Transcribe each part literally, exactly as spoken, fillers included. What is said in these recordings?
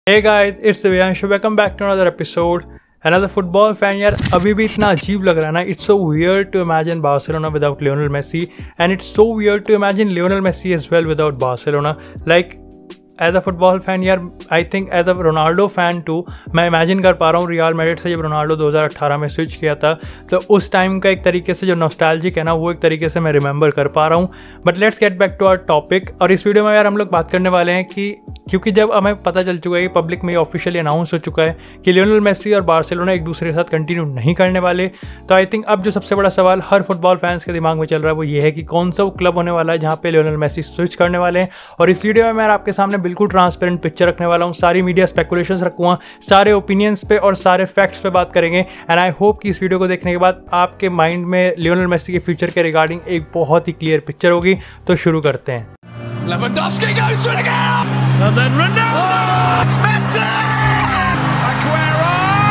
Hey guys, it's Divyansh. Welcome back to another episode. Another football fan यार अभी भी इतना अजीब लग रहा है ना. It's so weird to imagine Barcelona without Lionel Messi, and it's so weird to imagine Lionel Messi as well without Barcelona. Like as a football fan यार, I think as a Ronaldo fan too, मैं imagine कर पा रहा हूँ real Madrid से जब Ronaldo दो हज़ार अठारह में स्विच किया था, तो उस टाइम का एक तरीके से जो नॉस्टैल्जिक है ना, वो एक तरीके से मैं रिमेंबर कर पा रहा हूँ. But let's get back to our topic. और इस वीडियो में यार हम लोग बात करने वाले हैं कि क्योंकि जब हमें पता चल चुका है, पब्लिक में ऑफिशियली अनाउंस हो चुका है कि लियोनेल मेसी और बार्सिलोना एक दूसरे के साथ कंटिन्यू नहीं करने वाले, तो आई थिंक अब जो सबसे बड़ा सवाल हर फुटबॉल फैंस के दिमाग में चल रहा है वो ये है कि कौन सा वो क्लब होने वाला है जहाँ पे लियोनेल मेसी स्विच करने वाले हैं. और इस वीडियो में मैं आपके सामने बिल्कुल ट्रांसपेरेंट पिक्चर रखने वाला हूँ, सारी मीडिया स्पेकुलेशंस रखूँगा, सारे ओपिनियंस पे और सारे फैक्ट्स पे बात करेंगे. एंड आई होप कि इस वीडियो को देखने के बाद आपके माइंड में लियोनेल मेसी के फ्यूचर के रिगार्डिंग एक बहुत ही क्लियर पिक्चर होगी. तो शुरू करते हैं. Lewandowski goes for it again! And then Ronaldo! Oh, it's Messi! Aguero!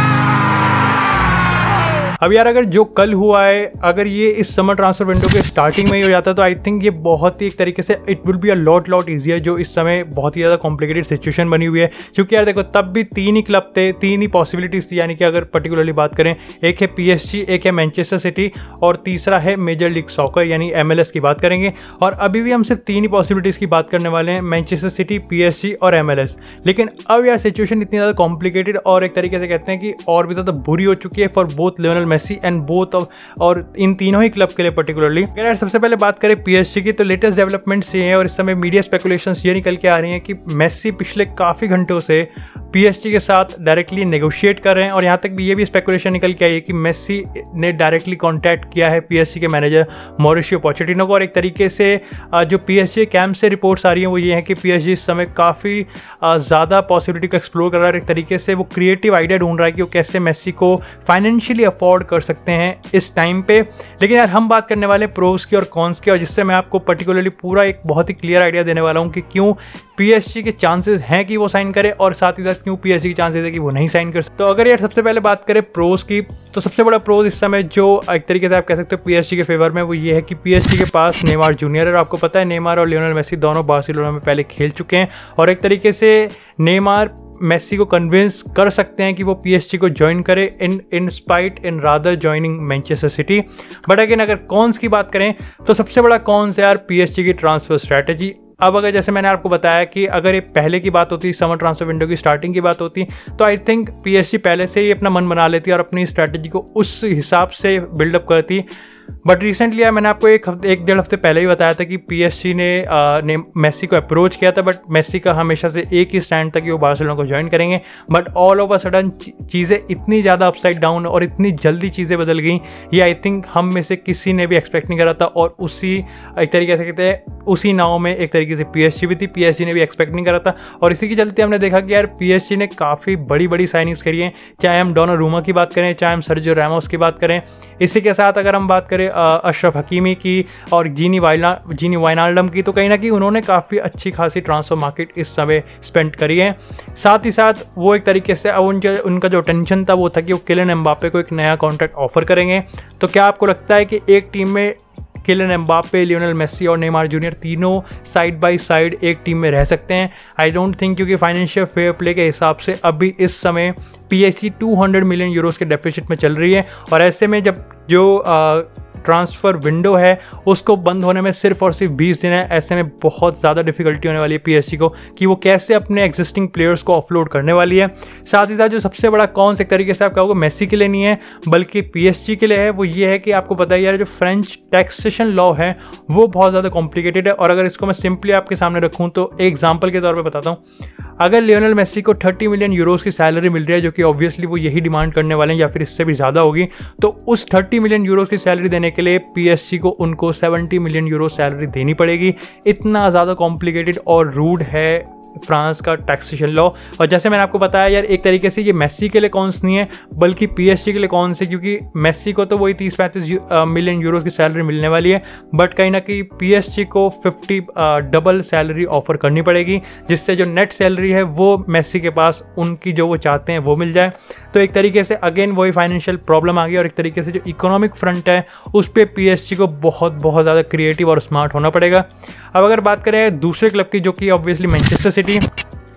अब यार अगर जो कल हुआ है, अगर ये इस समर ट्रांसफर विंडो के स्टार्टिंग में ही हो जाता तो आई थिंक ये बहुत ही एक तरीके से it will be a lot lot easier, जो इस समय बहुत ही ज़्यादा कॉम्प्लिकेटेड सिचुएशन बनी हुई है. क्योंकि यार देखो, तब भी तीन ही क्लब थे, तीन ही पॉसिबिलिटीज़ थी. यानी कि अगर पर्टिकुलरली बात करें, एक है पीएसजी, एक है मैनचेस्टर सिटी और तीसरा है मेजर लीग सॉकर यानी एमएलएस की बात करेंगे. और अभी भी हम सिर्फ तीन ही पॉसिबिलिटीज़ की बात करने वाले हैं, मैनचेस्टर सिटी, पीएसजी और एमएलएस. लेकिन अब यार सिचुएशन इतनी ज़्यादा कॉम्प्लिकेटेड और एक तरीके से कहते हैं कि और भी ज़्यादा बुरी हो चुकी है for both Lionel Messi and both और इन तीनों ही क्लब के लिए पर्टिकुलरली. अगर यार सबसे पहले बात करें पीएसजी की, तो लेटेस्ट डेवलपमेंट्स ये हैं और इस समय मीडिया स्पेकुलेशंस ये निकल के आ रही हैं कि मेसी पिछले काफ़ी घंटों से पीएसजी के साथ डायरेक्टली नेगोशिएट कर रहे हैं. और यहाँ तक भी ये भी स्पेकुलेशन निकल के आई है कि मेसी ने डायरेक्टली कॉन्टैक्ट किया है पीएसजी के मैनेजर मॉरिशियो पोचेटिनो को. और एक तरीके से जो पीएसजी कैंप से रिपोर्ट्स आ रही हैं वो ये है कि पीएसजी इस समय काफ़ी ज़्यादा पॉसिबिलिटी को एक्सप्लोर कर रहा है. एक तरीके से वो क्रिएटिव आइडिया ढूंढ रहा है कि वो कैसे मेसी को फाइनेंशियली अफोर्ड कर सकते हैं इस टाइम पे. लेकिन यार हम बात करने वाले प्रोज की और कॉन्स की, और जिससे मैं आपको पर्टिकुलरली पूरा एक बहुत ही क्लियर आइडिया देने वाला हूँ कि क्यों पीएसजी के चांसेस हैं कि वो साइन करे और साथ ही साथ क्यों पीएसजी के चांसेस है कि वो नहीं साइन कर सकते. तो अगर यार सबसे पहले बात करें प्रोज की, तो सबसे बड़ा प्रोज इस समय जो एक तरीके से आप कह सकते हो पीएसजी के फेवर में, वो ये है कि पीएसजी के पास नेमार जूनियर है. और आपको पता है नेमार और लियोनेल मेसी दोनों बार्सिलोना में पहले खेल चुके हैं और एक तरीके से नेमार मेसी को कन्विंस कर सकते हैं कि वो पीएसजी को ज्वाइन करे in in spite in rather joining Manchester City. But again अगर कॉन्स की बात करें तो सबसे बड़ा कॉन्स है यार पीएसजी की ट्रांसफर स्ट्रैटेजी. अब अगर जैसे मैंने आपको बताया कि अगर ये पहले की बात होती, समर ट्रांसफर विंडो की स्टार्टिंग की बात होती, तो आई थिंक पीएसजी पहले से ही अपना मन बना लेती और अपनी स्ट्रैटेजी को उस हिसाब से बिल्डअप करती. बट रिसेंटली यार मैंने आपको एक हफ्ते एक डेढ़ हफ्ते पहले ही बताया था कि पीएसजी ने आ, ने मेसी को अप्रोच किया था. बट मेसी का हमेशा से एक ही स्टैंड था कि वो बार्सिलोना को ज्वाइन करेंगे. बट ऑल ओवर सडन चीज़ें इतनी ज़्यादा अपसाइड डाउन और इतनी जल्दी चीज़ें बदल गई, ये आई थिंक हम में से किसी ने भी एक्सपेक्ट नहीं करा था. और उसी एक तरीके से कहते हैं उसी नाव में एक तरीके से पीएसजी भी थी, पीएसजी ने भी एक्सपेक्ट नहीं करा था. और इसी के चलते हमने देखा कि यार पीएसजी ने काफ़ी बड़ी बड़ी साइनिंग्स करी हैं, चाहे हम डोनारूमा की बात करें, चाहे हम सर्जियो रामोस की बात करें. इसी के साथ अगर हम बात करें अशरफ हकीमी की और जीनी वाइना जीनी वाइनाल्डम की, तो कहीं ना कहीं उन्होंने काफ़ी अच्छी खासी ट्रांसफर मार्केट इस समय स्पेंड करी है. साथ ही साथ वो एक तरीके से उनके उनका जो टेंशन था वो था कि वो किलियन एम्बापे को एक नया कॉन्ट्रैक्ट ऑफर करेंगे. तो क्या आपको लगता है कि एक टीम में किलियन एम्बापे, लियोनेल मेसी और नेमार जूनियर तीनों साइड बाय साइड एक टीम में रह सकते हैं? आई डोंट थिंक, क्योंकि फाइनेंशियल फेयर प्ले के हिसाब से अभी इस समय पीएसजी दो सौ मिलियन यूरोस के डेफिसिट में चल रही है. और ऐसे में जब जो आ, ट्रांसफ़र विंडो है उसको बंद होने में सिर्फ और सिर्फ बीस दिन है, ऐसे में बहुत ज़्यादा डिफिकल्टी होने वाली है पीएसजी को कि वो कैसे अपने एग्जिस्टिंग प्लेयर्स को ऑफलोड करने वाली है. साथ ही साथ जो सबसे बड़ा कॉन्स एक तरीके से आप कहोगे मेसी के लिए नहीं है बल्कि पीएसजी के लिए है, वो ये है कि आपको पता है यार जो फ्रेंच टैक्सेशन लॉ है वो बहुत ज़्यादा कॉम्प्लिकेटेड है. और अगर इसको मैं सिंपली आपके सामने रखूँ तो एक एग्जाम्पल के तौर पर बताता हूँ. अगर लियोनेल मेसी को तीस मिलियन यूरोस की सैलरी मिल रही है, जो कि ऑब्वियसली वो यही डिमांड करने वाले हैं या फिर इससे भी ज़्यादा होगी, तो उस तीस मिलियन यूरोस की सैलरी देने के लिए पीएसजी को उनको सत्तर मिलियन यूरो सैलरी देनी पड़ेगी. इतना ज़्यादा कॉम्प्लिकेटेड और रूड है फ्रांस का टैक्सेशन लॉ. और जैसे मैंने आपको बताया यार, एक तरीके से ये मेसी के लिए कॉन्स नहीं है बल्कि पीएसजी के लिए कॉन्स है, क्योंकि मेसी को तो वही तीस पैंतीस मिलियन यूरोस की सैलरी मिलने वाली है. बट कहीं ना कहीं पीएसजी को पचास डबल सैलरी ऑफर करनी पड़ेगी, जिससे जो नेट सैलरी है वो मेसी के पास उनकी जो वो चाहते हैं वो मिल जाए. तो एक तरीके से अगेन वही फाइनेंशियल प्रॉब्लम आ गई और एक तरीके से जो इकोनॉमिक फ्रंट है उस पर पीएसजी को बहुत बहुत ज़्यादा क्रिएटिव और स्मार्ट होना पड़ेगा. अब अगर बात करें दूसरे क्लब की, जो कि ऑब्वियसली मैनचेस्टर सिटी,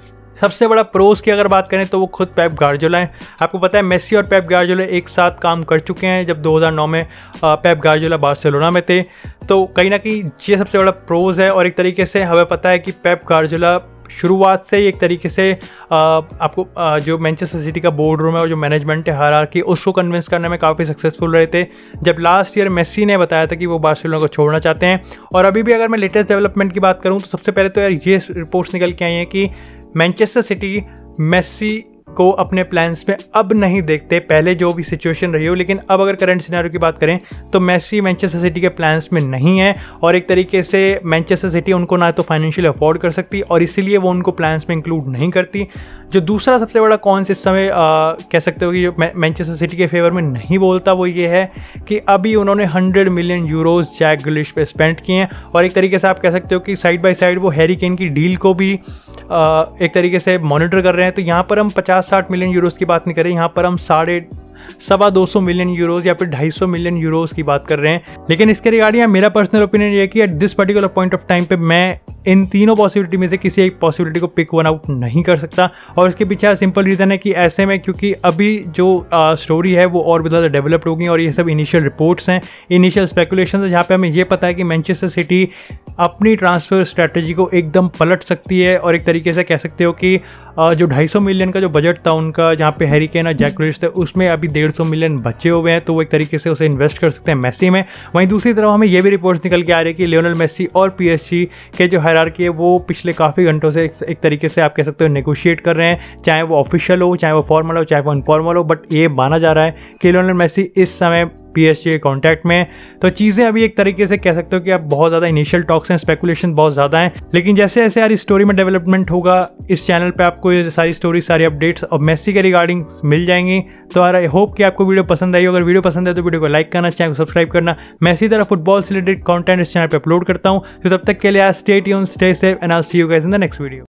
सबसे बड़ा प्रोस की अगर बात करें तो वो खुद पेप गार्डियोला है। आपको पता है मेसी और पेप गार्डियोला एक साथ काम कर चुके हैं जब दो हज़ार नौ में पेप गार्डियोला बार्सिलोना में थे, तो कहीं ना कहीं ये सबसे बड़ा प्रोस है। और एक तरीके से हमें पता है कि पेप गार्डियोला शुरुआत से ही एक तरीके से आ, आपको आ, जो मैनचेस्टर सिटी का बोर्ड रूम है और जो मैनेजमेंट है हायरार्की, उसको कन्विंस करने में काफ़ी सक्सेसफुल रहे थे। जब लास्ट ईयर मेसी ने बताया था कि वो बार्सिलोना को छोड़ना चाहते हैं, और अभी भी अगर मैं लेटेस्ट डेवलपमेंट की बात करूं तो सबसे पहले तो यार ये रिपोर्ट्स निकल के आई हैं कि मैनचेस्टर सिटी मेसी को अपने प्लान्स में अब नहीं देखते, पहले जो भी सिचुएशन रही हो, लेकिन अब अगर करंट सिनेरियो की बात करें तो मेसी मैनचेस्टर सिटी के प्लान्स में नहीं है। और एक तरीके से मैनचेस्टर सिटी उनको ना तो फाइनेंशियली अफोर्ड कर सकती और इसीलिए वो उनको प्लान्स में इंक्लूड नहीं करती। जो दूसरा सबसे बड़ा कौन इस समय आ, कह सकते हो कि जो मैनचेस्टर सिटी के फेवर में नहीं बोलता वो ये है कि अभी उन्होंने hundred million euros Jack Grealish पे स्पेंड किए हैं, और एक तरीके से आप कह सकते हो कि साइड बाय साइड वो हैरी केन की डील को भी आ, एक तरीके से मॉनिटर कर रहे हैं। तो यहाँ पर हम पचास साठ मिलियन यूरोस की बात नहीं कर रहे, यहाँ पर हम साढ़े सवा दो सौ मिलियन यूरोस या फिर ढाई सौ मिलियन यूरोस की बात कर रहे हैं। लेकिन इसके रिगार्डिंग मेरा पर्सनल ओपिनियन ये है कि at this particular point of time पे मैं इन तीनों पॉसिबिलिटी में से किसी एक पॉसिबिलिटी को पिक वन आउट नहीं कर सकता। और इसके पीछे सिंपल रीज़न है कि ऐसे में क्योंकि अभी जो स्टोरी है वो और भी ज़्यादा डेवलप्ड होगी, और ये सब इनिशियल रिपोर्ट्स हैं, इनिशियल स्पेकुलेशन है, जहाँ पे हमें ये पता है कि मैनचेस्टर सिटी अपनी ट्रांसफ़र स्ट्रैटेजी को एकदम पलट सकती है। और एक तरीके से कह सकते हो कि जो ढाई सौ मिलियन का जो बजट था उनका, जहाँ पे हैरी केन और जैक ग्रिलिश थे, उसमें अभी डेढ़ सौ मिलियन बचे हुए हैं, तो वो एक तरीके से उसे इन्वेस्ट कर सकते हैं मेसी में। वहीं दूसरी तरफ हमें ये भी रिपोर्ट्स निकल के आ रही है कि लियोनेल मेसी और पीएसजी के जो हायरार्की है वो पिछले काफ़ी घंटों से एक, एक तरीके से आप कह सकते हो नेगोशिएट कर रहे हैं, चाहे वो ऑफिशियल हो, चाहे वो फॉर्मल हो, चाहे वो इनफॉर्मल हो, बट ये माना जा रहा है कि लियोनेल मेसी इस समय पीएसजी के कॉन्टैक्ट में। तो चीज़ें अभी एक तरीके से कह सकते हो कि अब बहुत ज़्यादा इनिशियल टॉक्स हैं, स्पेकुलेशन बहुत ज़्यादा हैं, लेकिन जैसे जैसे यार इस स्टोरी में डेवलपमेंट होगा इस चैनल पे आपको ये सारी स्टोरी, सारी अपडेट्स और मेसी के रिगार्डिंग मिल जाएंगी। तो यार आई होप कि आपको वीडियो पसंद आई। अगर वीडियो पसंद है तो वीडियो को लाइक करना, चैनल को सब्सक्राइब करना। मैं इसी तरह फुटबॉल से रिलेटेड कंटेंट इस चैनल पे अपलोड करता हूँ। तो तब तक के लिए stay tuned, stay safe and I will see you guys in the next video.